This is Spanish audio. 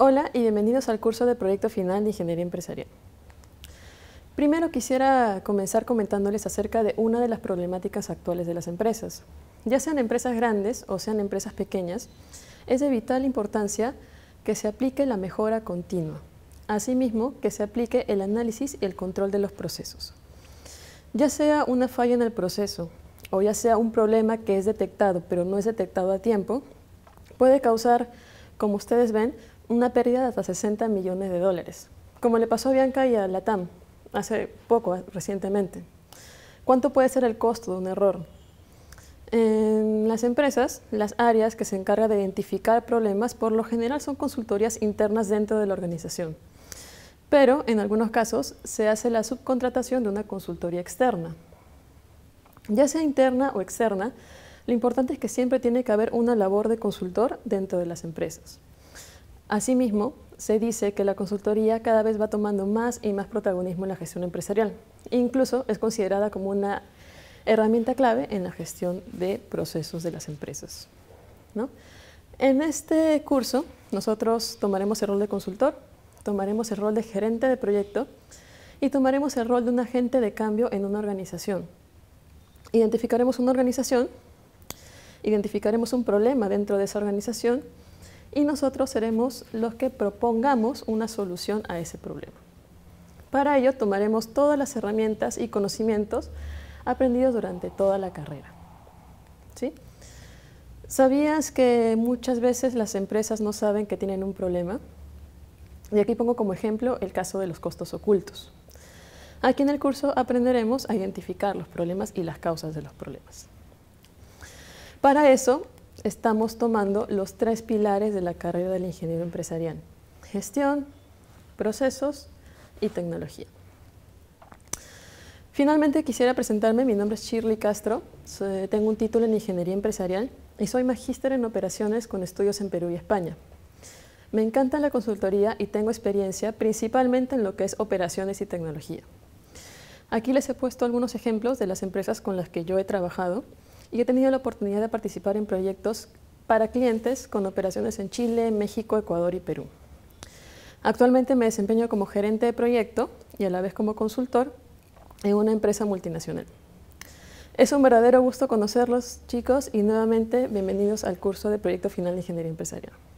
Hola y bienvenidos al curso de Proyecto Final de Ingeniería Empresarial. Primero quisiera comenzar comentándoles acerca de una de las problemáticas actuales de las empresas. Ya sean empresas grandes o sean empresas pequeñas, es de vital importancia que se aplique la mejora continua. Asimismo, que se aplique el análisis y el control de los procesos. Ya sea una falla en el proceso o ya sea un problema que es detectado pero no es detectado a tiempo, puede causar, como ustedes ven, una pérdida de hasta 60 millones de dólares, como le pasó a Bianca y a Latam hace poco, recientemente. ¿Cuánto puede ser el costo de un error? En las empresas, las áreas que se encargan de identificar problemas por lo general son consultorías internas dentro de la organización, pero en algunos casos se hace la subcontratación de una consultoría externa. Ya sea interna o externa, lo importante es que siempre tiene que haber una labor de consultor dentro de las empresas. Asimismo, se dice que la consultoría cada vez va tomando más y más protagonismo en la gestión empresarial. Incluso es considerada como una herramienta clave en la gestión de procesos de las empresas, ¿no? En este curso, nosotros tomaremos el rol de consultor, tomaremos el rol de gerente de proyecto y tomaremos el rol de un agente de cambio en una organización. Identificaremos una organización, identificaremos un problema dentro de esa organización y nosotros seremos los que propongamos una solución a ese problema. Para ello tomaremos todas las herramientas y conocimientos aprendidos durante toda la carrera, ¿sí? ¿Sabías que muchas veces las empresas no saben que tienen un problema? Y aquí pongo como ejemplo el caso de los costos ocultos. Aquí en el curso aprenderemos a identificar los problemas y las causas de los problemas. Para eso estamos tomando los 3 pilares de la carrera del ingeniero empresarial: gestión, procesos y tecnología. Finalmente quisiera presentarme. Mi nombre es Shirley Castro, tengo un título en ingeniería empresarial y soy magíster en operaciones con estudios en Perú y España. Me encanta la consultoría y tengo experiencia principalmente en lo que es operaciones y tecnología. Aquí les he puesto algunos ejemplos de las empresas con las que yo he trabajado y he tenido la oportunidad de participar en proyectos para clientes con operaciones en Chile, México, Ecuador y Perú. Actualmente me desempeño como gerente de proyecto y a la vez como consultor en una empresa multinacional. Es un verdadero gusto conocerlos, chicos, y nuevamente bienvenidos al curso de Proyecto Final de Ingeniería Empresarial.